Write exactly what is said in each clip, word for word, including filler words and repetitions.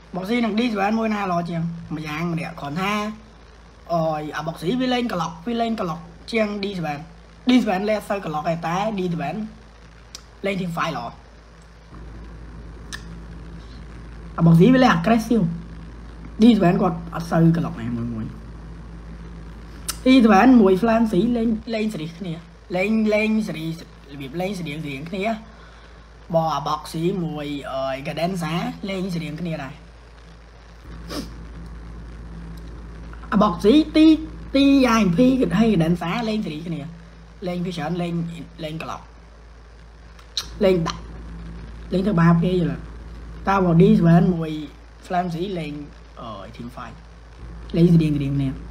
bọc xí đừng đi bạn môi na lo chiang mà dạng nè còn ha rồi à bọc sĩ vi lên cà lọc vi lên cà lọc chiang đi bạn đi bạn lên sơ cà lọc này tá đi bạn lên thì phải lọ à bọc sĩ vi lên aggressive đi bạn còn ở sơ cà lọc này mọi người đi bạn mùi flan sĩ lên lên sĩ nè lên lên sĩ việc lên sĩ điện điện cái này bò bọc sĩ mùi ở cái đen xá lên sĩ điện cái này này à, bọc sĩ ti ti ai phi hay đánh phá lên thì cái này lên phía sợ lên lên cà lọc lên đặt lên thứ ba kia rồi là tao vào đi và anh mùi flam sĩ lên ở thiên phai lên thì điện điện nè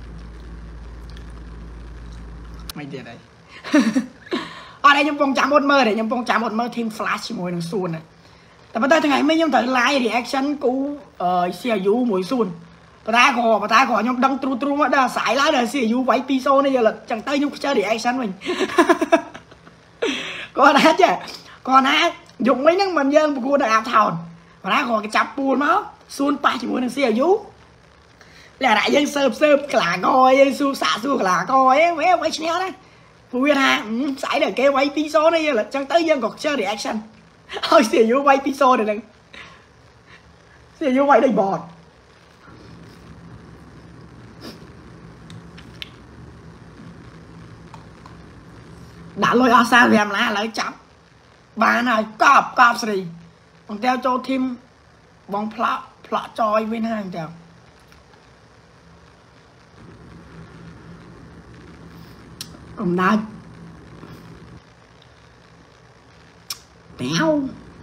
mày tiền đây ở đây nhung phong chạm một mơ để nhung phong chạm một mơ thêm flash mùi đằng xuân nàyแต่ประเทศไทยไม่ยังถือไลน์รีแอคชั่นกูเออเสียยูมวยซุนประธานขอประธานขอยงดังตรูตรูมาได้สายไลน์เดี๋ยวเสียยูไว้ปีโซนี่จะหลับจังเต้ยยุคเจอรีแอคชั่นmìnhก็นะจ๊ะก็นะยุคไม่นั่งมันยังกูได้อาบถอนประธานขอจะจับปูนมั้งซุนไปจมูกหนึ่งเสียยูแล้วไหนยังเสิร์ฟเสิร์ฟกลางอยยังสู้สาสู้กลางอยไว้ไว้เนี้ยนะผู้วิทาสายเดี๋ยวแกไว้ปีโซนี่จะหลับจังเต้ยยังกดเจอรีแอคชั่นเฮ้ยเสียยูไว้ปีโซเดี๋ยวนึงเสียยูไว้ได้บอดđã lôi ở xa về lá lấy chậm bà này cọp cọp gì bằng theo cho thêm bóng plot plot trôi bên hàng chào ông nói béo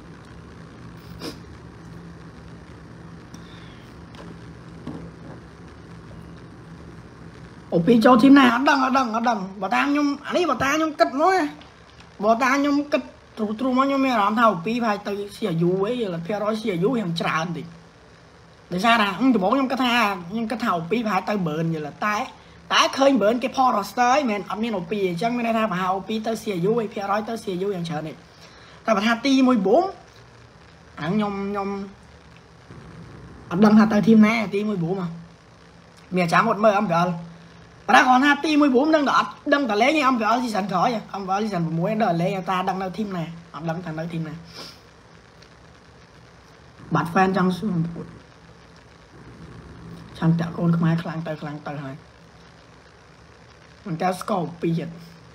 ủa bị cho team này ở đằng ở đằng ở đằng bà ta nhung anh ấy bà ta nhung cất nói bà ta nhung cất trụ trụ mà nhung mẹ làm thầu pi phải từ xìa dú ấy là phe nói xìa dú hàng tràn thì để ra là không được bố nhung cất ha nhưng cất thầu pi phải từ bền như là tái tái khơi bền cái Forest tới men ở miền pi chẳng mới ra bà hầu pi tới xìa dú ấy phe nói tới xìa dú hàng chờ này ta bà tha ti mười bốn ăn nhung nhung ở đằng hà tới team này ti mười bốn mà mẹ trả một mơ âm rồi và còn hai team mười bốn đang đợi đang đợi lấy như ông vợ gì sẵn khỏi vậy ông vợ gì sẵn muốn đợi lấy ta đang đâu team này ông đang thằng đâu team này bạn fan trong xuống chẳng trả con không ai khlang tờ khlang tờ này mình ta score pi dịch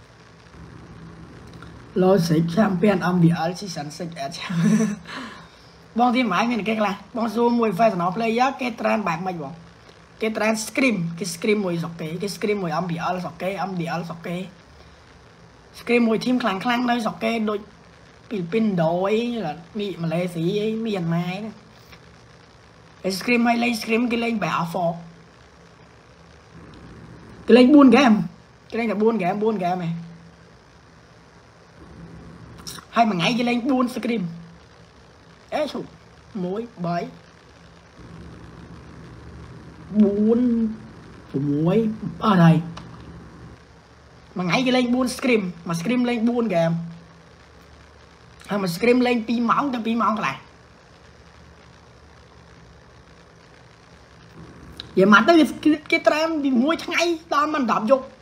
lôi xịt champion ông bị ở chỉ sẵn xịt ở bong team mãi mình cái là bong zoom mùi phai nó player cái trend bạc mày bọn cái trend scream cái scream mùi dọc cái cái scream mùi âm bị ở dọc cái âm bị ở dọc cái scream mùi team khlang khlang nơi dọc cái đôi Philippines đội như là mỹ mà lệ sĩ ấy miền mai đó cái scream hay lên scream cái lên bẻ phò cái lên buôn game cái lên là buôn game buôn game này hay mà ngay cái lên buôn scream ấy sụp muối bấy buôn muối ở đây mà ngay cái lên buôn scream mà scream lên buôn game hay mà scream lên pi máu cho pi máu lại vậy mà tới cái cái trend bị muối tháng ngày đó mình đọc dục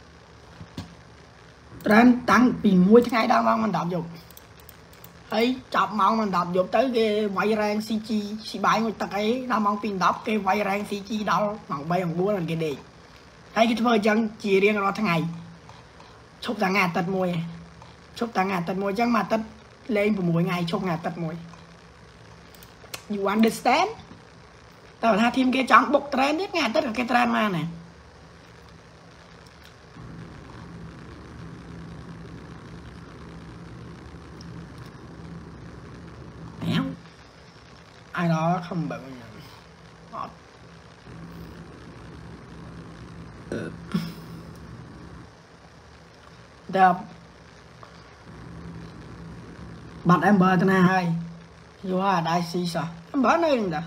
trend tăng bị muối tháng ngày đó mình đọc dục ấy chọc mong mình đọc dục tới cái quay rang xê chi xì bài người ta ấy nó mong pin đọc cái quay rang xê chi đó bằng bay bằng búa là cái đề thấy cái phơi chân chia riêng nó tháng ngày chúc ta ngà tật mùi chúc ta ngà tật mùi chẳng mà tật lên của mỗi ngày chúc ngà tật mùi you understand tao tha thêm cái chọn bục trend nhất ngà tất cả cái trend mà này ai đó không bận đẹp bạn em bơ tên hai vô à đại sĩ sao em bớt đây đã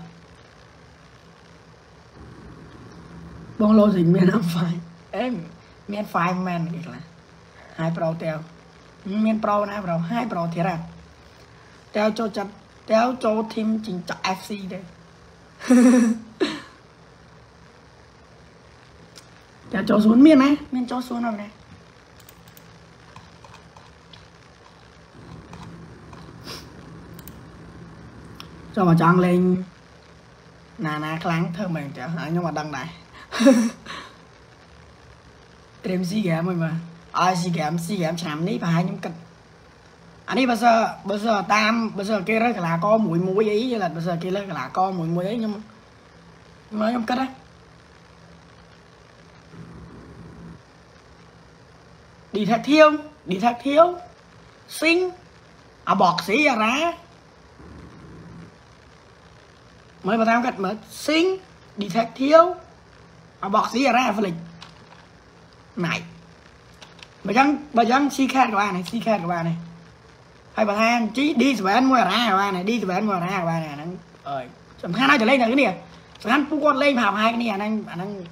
bông lô gì miền không phải em miền phải men kìa là hai pro teo miền pro nè pro hai pro thiệt à teo cho chặt kéo cho thêm chính cho ép xê đây chả cho xuống miên này miên cho xuống nào này cho mà chọn lên nà nà kháng thơ mình chả hả nhưng mà đăng này tìm xí ghém rồi mà ai xí ghém xí ghém chạm ní và hai nhóm kịch anh ấy bây giờ bây giờ tam bây giờ kia đó là có mũi mũi ấy như là bây giờ kia là có mũi mũi ấy nhưng mà nói nhóm kịch đấy đi thật thiếu đi thật thiếu xinh à bọt xí à ra mới vào tam cách mà xinh đi thật thiếu à bọt xí à ra phải lịch này bà dân bà dân si khat của bà này si khat của bà này hay bà than chí đi từ anh mua ra của bà này đi từ anh mua ra của bà này nó ơi sầm than nói trở lên là cái này sầm than phú con lên học hai cái này anh anh anh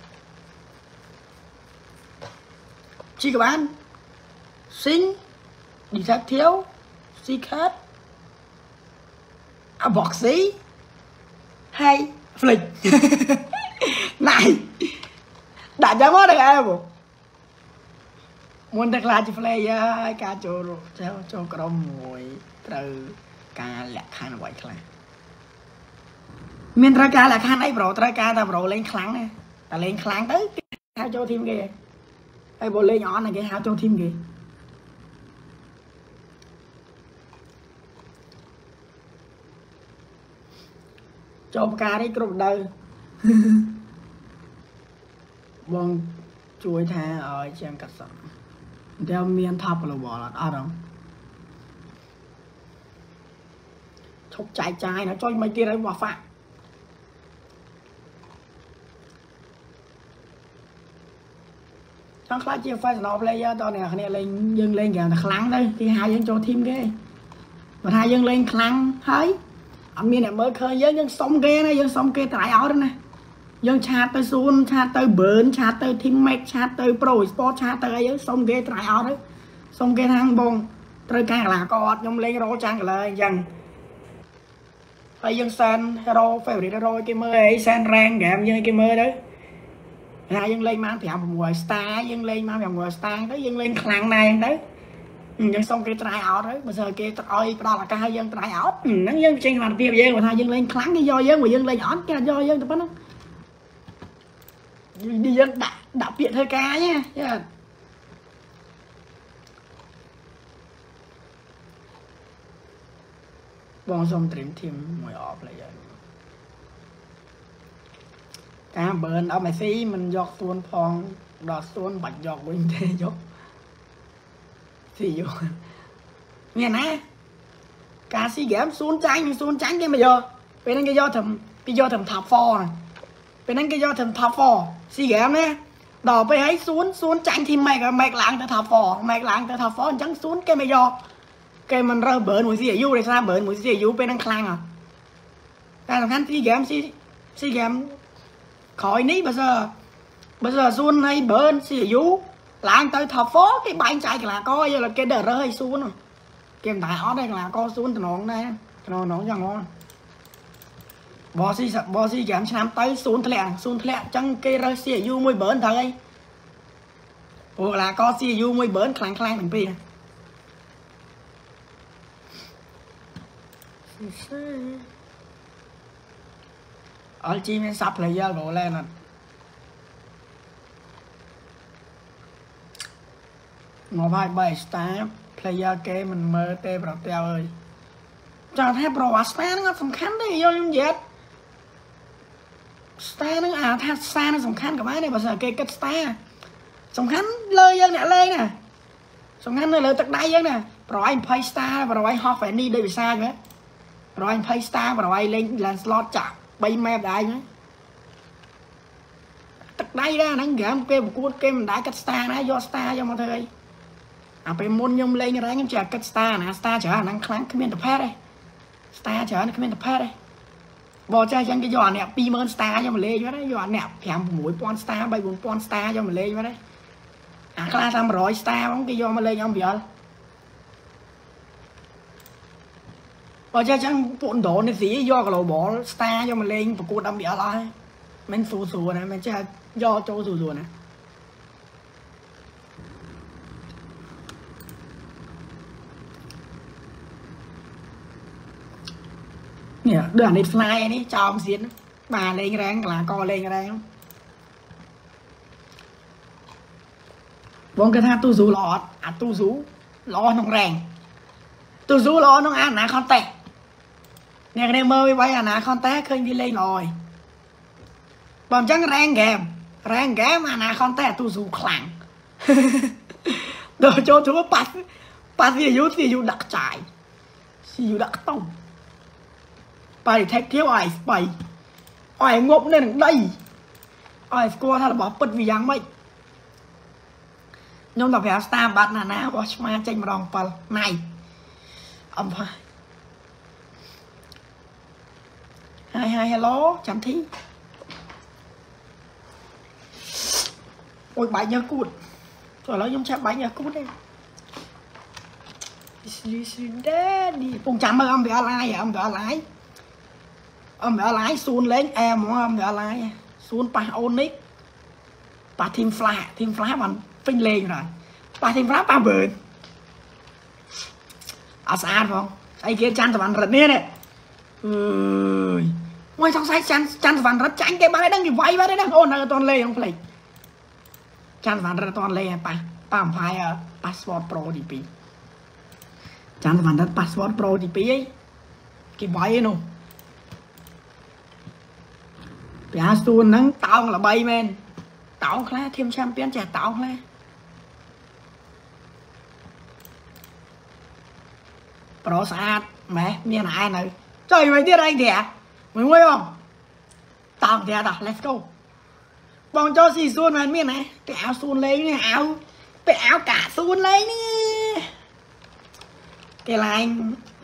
chi của bạn xinh đi thật thiếu si khat à bọt xí hay lịch này đã cho mất được em không muốn được là chỉ phải ai cả chỗ cho cho cái mùi từ cả lẹ khăn vậy thôi miền ra cả lẹ khăn ấy bro ra cả ta bro lên kháng này ta lên kháng tới hao cho thêm kìa ai bộ lên nhỏ này cái hao cho thêm kìa cho cả đấy cột đời bông chuối tha ở trên cắt sẵn đeo miên thập là bỏ là ở đâu chốc trái trái nó cho mấy kia đấy vào phạm trong class chia phải nó player to này này lên dừng lên kìa là kháng đây thì hai dân cho thêm cái và hai dân lên kháng thấy anh miên này mới khơi với dân sống kia này dân sống kia tại áo đó này dân chat tới xuống chat tới bớn chat tới teammate chat tới pro sport chat tới ấy xong ghê try out đấy xong ghê thang bông tới càng là có nhung lên rô trang cả lời dần hay dân san hero phải đi hero cái mơ ấy san rang game như cái mơ đấy hai dân lên mang thì học một người star dân lên mang một người star đấy dân lên khăn này đấy dân xong cái try out đấy bây giờ kia ơi đó là cái dân try out nó dân trên hoàn việc dân mà hai dân lên kháng cái do dân mà dân lên nhỏ cái do dân tụi nó đi dân đã đặc biệt hơi cá nhé yeah. Bong xong tìm thêm mùi ọp lại vậy cá bờn ở mày xí mình giọt xuống phong đọt xuống bạch giọt bình thế giọt thì vô nghe nè cá xí ghém xuống tránh xuống tránh cái mà giờ bên anh cái do thầm cái do thầm thạp phò này bên anh cái do thầm thạp phò xí ghém nè đỏไปให้xuống xuống tránh thì mày mày lạng tới thạp phò mày lạng tới thạp phò trắng xuống cái mày do cái mình rơi bỡn mũi xí ở du để sao bỡn mũi xí ở du bên anh khang à ta làm khăn xí ghém xí xí ghém khỏi ní bây giờ bây giờ xuống hay bỡn xí ở du lạng tới thạp phò cái bánh chạy là coi giờ là cái đờ rơi xuống rồi cái tại ó đây là co xuống từ nón đây nó nó cho ngon bò xí bò xí giảm năm tới xuống thẹn xuống thẹn chân cây rơi xì du môi bỡn thôi hoặc là co xì du môi bỡn khang khang mình pi ở chi men sắp lại giờ đổ lên là ngồi vai bảy star player game mình mơ tê bảo teo ơi cho thấy pro star nó sầm khăn đấy vô những gì star nó à tha star nó sầm khăn cả mấy này bây giờ cây kết star sầm khăn lơi dân nè lên nè sầm khăn lơi tật đáy dân nè rồi anh pay star rồi anh hot phải đi đây bị xa nữa rồi anh pay star rồi anh lên là slot chạm bay map đại nữa tật đáy ra nó gỡ kêu một cú kêu mình đã kết star nó do star cho mọi người à phải môn nhung lên như thế nhưng chả kết star nè star chở năng kháng cái miền tập pet đây star chở cái miền tập pet đây bò chơi chân cái giò nẹp pi mơn star cho mình lên cho đấy giò nẹp thèm mũi pon star bay buồn pon star cho mình lên cho đấy à cái làm rồi star bóng cái giò mà lên ông giờ បើចេះចឹងពួកដូននេះស៊ីយក global star យកមកលេងប្រកួត ดับเบิลยู អី មិនស្រួលស្រួលណាមិនចេះយកចូលស្រួលស្រួលណានេះដូចអានេះ fly នេះចោលសៀនបាទលេងរ៉េងកន្លងកលេងរ៉េងបងគេថាទូស៊ូល្អអត់អាទូស៊ូល្អក្នុងរ៉េងទូស៊ូល្អក្នុងអាណាខនតេអ្នកនេះមើលវាអាណាខនតេឃើញវាលេងល្អហើយបើអញ្ចឹងរ៉េងហ្គេមរ៉េងហ្គេមអាណាខនតេទូស៊ូខ្លាំងដល់ចូលជួប៉ាស់ប៉ាស់វាយូវាយូដាក់ចាយស៊ីយូដាក់ខ្តុំបាយថេកទៀតឲ្យស្បៃឲ្យងប់នៅនឹងដីឲ្យស្គាល់ថារបស់ពិតវាយ៉ាងម៉េចខ្ញុំទៅប្រាប់ star បាត់ណាណាបោះឆ្មាចេញម្ដង7ណៃអំផាហើយហើយ hello ចាំធីអូយបាយញើសគួតចុះឥឡូវខ្ញុំឆាប់បាយញើសគួតទេស៊ីនេះពងចាំមើលអំពីអនឡាញអំពីអនឡាញអំពីអនឡាញសួនលេងអែហ្មងអំពីអនឡាញសួនប៉ះអូននេះប៉ះ team flash team flash បានពេញលេងrồiប៉ះ team flash ប៉ះបើអត់ស្អាតផងស្អីគេច័ន្ទសវណ្ណរិទ្ធនេះនេះអើយមួយសង្ស័យច័ន្ទច័ន្ទសវណ្ណរិទ្ធចាញ់គេបានដឹងគេវាយបានដឹងអូននៅអត់លេងក្នុងផ្លេចច័ន្ទសវណ្ណរិទ្ធអត់លេងប៉ះប៉ះអំផាយ passport pro ទី2ច័ន្ទសវណ្ណរិទ្ធ passport pro ទី2អីគេវាយឯនោះប្រាសួនហ្នឹងតោងល្បីមែនតោងខ្លះធៀមឆាំពីនចេះតោងខ្លះប្រូស្អាតម៉ែមានឯនៅចុយមិនទៀតអីទៀតមួយមួយបងតោងទៀតដល់ let's go បងចូលស៊ីសួនមែនមានណាពាក់អាវសួនលេងនេះអាវពាក់អាវកាសួនលេងនេះគេឡាញ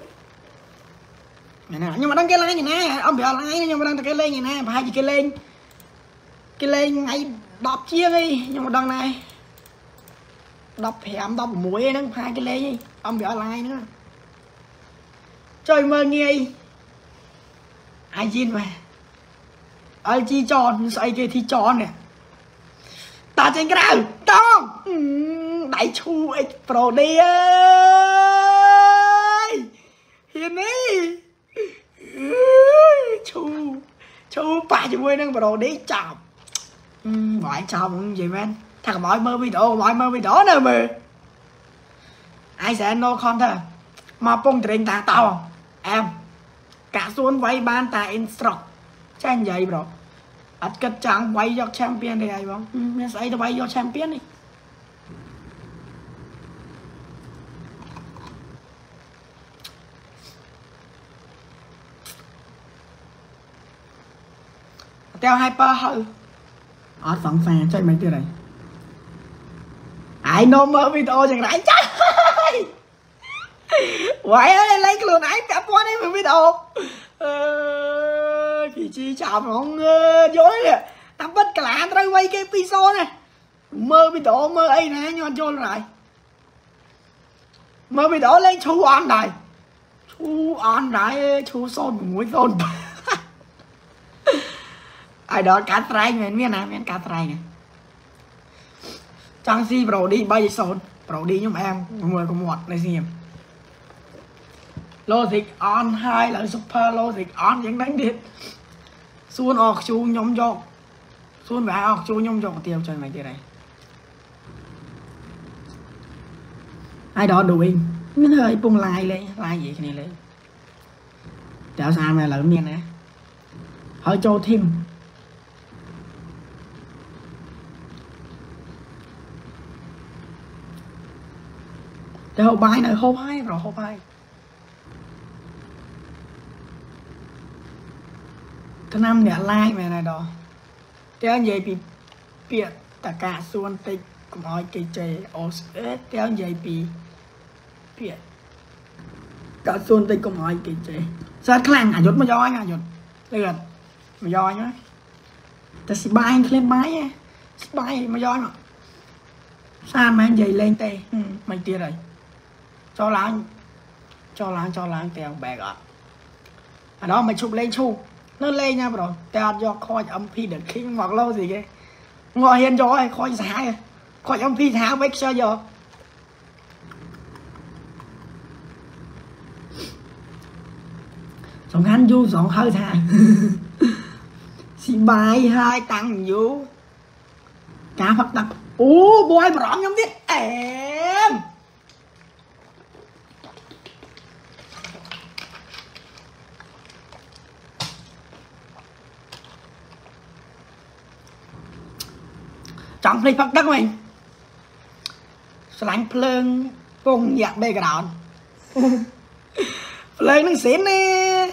មែនណាខ្ញុំមិនដឹងគេលេងយ៉ាងណាអំពីអនឡាញខ្ញុំមិនដឹងតែគេលេងយ៉ាងណាប្រហែលជាគេលេងគេលេងថ្ងៃ10ជាងអីខ្ញុំមិនដឹងដែរ15 16ហ្នឹងប្រហែលគេលេងអីអំពីអនឡាញហ្នឹងចុយមើលងាយអាយីនម៉ែ អល ជី ចនស្អីគេធីចននេះតាចេញក្រៅតងដៃឈូអិចប្រូឌីអើយហ៊ាននេះឈូឈូប៉ះជាមួយនឹងប្រូឌីចាប់បើឯងចាប់និយាយមែនថាកុំឲ្យមើលវីដេអូកុំឲ្យមើលវីដេអូនៅមើលឯងសែន no counter មកពងត្រេងតាតោអែមកាក់សួនវាយបានតា instruct ចាញ់និយាយប្រូអត់គិតចាំងវាយយក champion ទេអីបងមានស្អីទៅវាយយក champion នេះតែ hyper ហើយអត់សង្សារចុចមិនទៀតហើយអាយនោមមើលវីដេអូយ៉ាងណាចាវាយឲ្យលេងខ្លួនឯងពាក់ព័ន្ធនេះវីដេអូអឺពីជីចាប់ហ្មងយល់ទេតាមពិតកាឡាត្រូវវាយគេ ពីរសូន្យណាមើលវីដេអូមើលអីណាខ្ញុំអត់យល់ឡើយមើលវីដេអូលេងឈូអន់ដែរឈូអន់ដែរឈូសូន្យមួយសូន្យai đó cá trai mình biết nào miếng cá trai này trang si pro đi bay sồn pro đi nhưng mà em người có một này gì logic on hai là super logic on những đánh điện xuân ọt chu nhom dọc xuân và ọt chu nhom dọc tiêu cho mày kia này ai đó đuổi miếng hơi bung lai lên lai gì cái này lên đéo sao mày lớn miếng này hơi cho thêm để hộp bài này hộp hai rồi hộp hai thứ năm để like mày này đó theo vậy bị biệt tất cả xuân tịch cũng hỏi cây chơi ô theo vậy bị biệt cả xuân tịch cũng hỏi cây chơi sao khăn à dốt mà do anh à dốt đây là mà do nhá ta sẽ bài anh lên máy nha bài mà do mà sao mà anh dậy lên tê ừ, mày tia rồi cho láng cho láng cho láng theo bè gọt ở đó mày chụp lên chu nó lên nha bro ta do coi âm phi được khi hoặc lâu gì cái ngồi hiền gió hay coi giá coi âm phi giá bách sao giờ sòng hắn du sòng hơi thà xì bài hai tăng vô cá phát tập ô boy mà nhóm biết em chẳng phải phát đất mình sánh phơn cùng nhạc bê cả đòn lên nó xỉn nè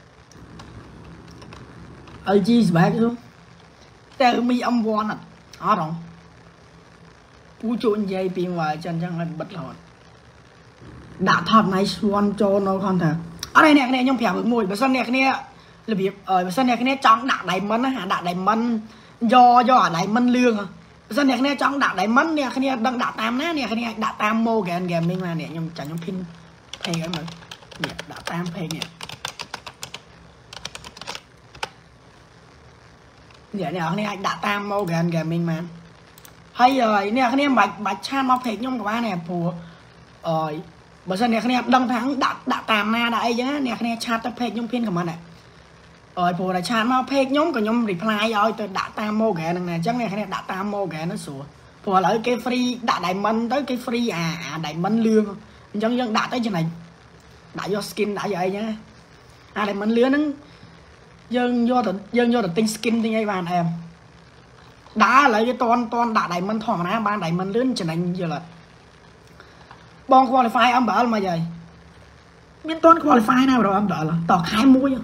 ơi chi bạc xuống tao mi âm quan à đó rồi cú trộn dây pin vào chân chân là bật lọt đã thật này xuân cho nó con thật ở đây nè cái này nhung phèo hướng mùi bữa sân nè cái này là việc ở bữa sân nè cái này trong đạn đầy mân hả đạn đầy mân do do ở đầy mân lương à dân này cái này trong đạn đầy mân nè cái này đang đạn tam nè nè cái này đạn tam mô cái anh game mình mà nè nhung chẳng nhung pin thay cái mà nè đạn tam thay nè nè nè cái này đạn tam mô cái anh game mình mà hay rồi nè cái này bạch bạch chan mọc thiệt nhung của ba nè phù rồi bữa sau này cái này đăng thắng đạn đạn tam na đại chứ nè cái này chat tập phê nhung pin của mình này rồi phù là chan mọc phê nhóm của nhung reply rồi từ đạn tam mô cái này chắc này cái này đạn tam mô cái nó sủa phù là cái free đạn đại mân tới cái free à, à đại mân lương dân dân đạn tới trên này đã do skin đã vậy nhá à đại mân lương nó dân do dân do tinh skin thì ngay vàng em đã lấy cái toàn toàn đạn đại mân thỏ mà ban đại mân lươn trên này giờ là bon qualify âm bảo mà vậy biết toàn qualify nào rồi âm đỡ là tỏ hai mũi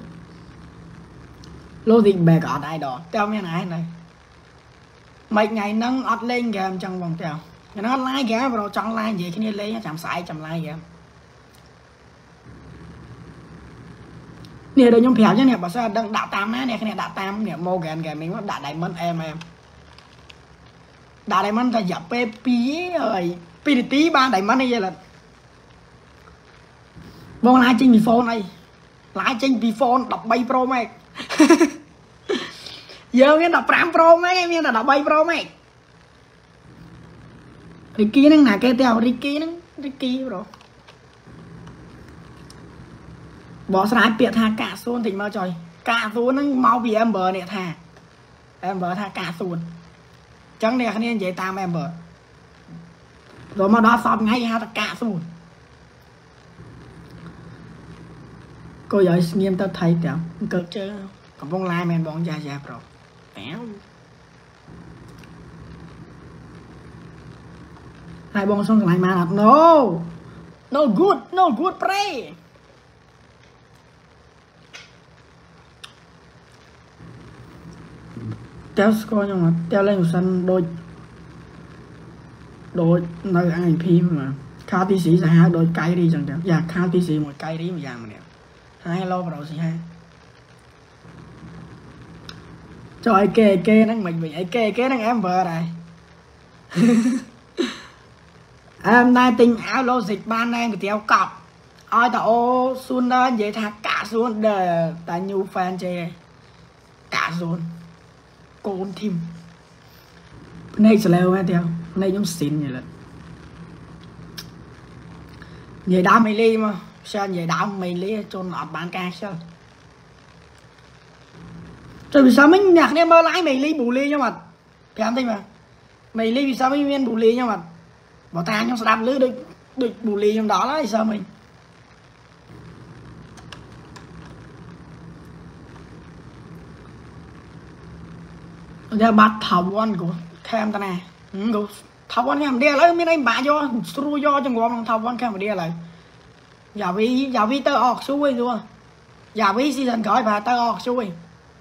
lô tình bè cả đại đỏ teo miếng này này mấy ngày nâng ắt lên game trong vòng teo nó like game rồi trong like gì cái này lấy chạm sai chạm like game nè đây nhóm phèo chứ nè bảo sao đang đạn tam nè cái này đạn tam nè mô game game mình đạn đại mân em em đạn đại mân phải dập p pí rồi pi tí ba đại mân này là bon lái trên phone này lái trên phone đọc bay pro mày giờ nghe đọc ram pro mấy em nghe là đọc bay pro mày Ricky nó là cái teo Ricky nó Ricky rồi bỏ sai biệt tha cả xuân thì mau trời cả xuân nó mau bị em bờ nè thà em bờ tha cả xuân chẳng nè nên vậy tam em bờ rồi mà đó xong ngay ha cả xuân cô giỏi nghiêm tao thấy tiểu cực chứ còn bông lai men bọn già già rồi béo hai bông xong lại mà làm no no good no good play kéo score nhưng mà kéo lên một sân đôi đôi nơi ăn phim mà khá tí sĩ ra đôi cây đi chẳng chẳng dạ khá tí sĩ một cây đi một dạng mà nè hai lô vào đầu xì ha trời kê kê nó mình bị kê kê nó em vợ này em nay tình áo lô dịch ban em kéo cọp ôi tao ô xuân đó vậy thà cả xuân đời ta nhu fan chê cả xuân con thêm này sẽ leo nghe theo này giống xịn vậy là vậy đá mày ly mà sao vậy đá mày ly cho nó bán ca sao rồi vì sao mấy nhạc này mơ lái mày ly bù ly cho mặt cái anh thấy mà mày ly vì sao mấy viên bù ly cho mặt bảo ta trong đam lưới được được bù ly trong đó là sao mình giờ bắt thảo quan của thêm ta này của thảo quan em đi lấy mấy anh bà cho xu do trong gom thảo quan em đi lại giờ vì giờ vì tơ ọt xuôi luôn giờ vì season gọi bà tơ ọt xuôi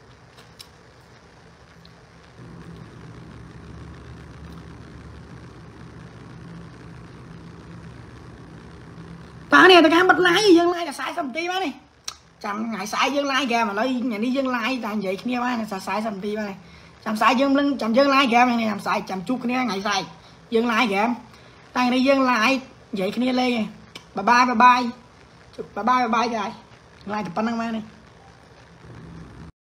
ta này ta cá bật lái gì dân lái là sai xong tí má này chăm ngày sai dân lái kìa mà nói nhà đi dân lái ta vậy kia má này sai xong tí má này chăm sai dân lưng chăm dân lái kìa này làm sai chăm chút kia ngày sai dân lái kìa ta này dân lái vậy kia lên bye bye bye bye bye bye bye bye rồi like cái pan năng má này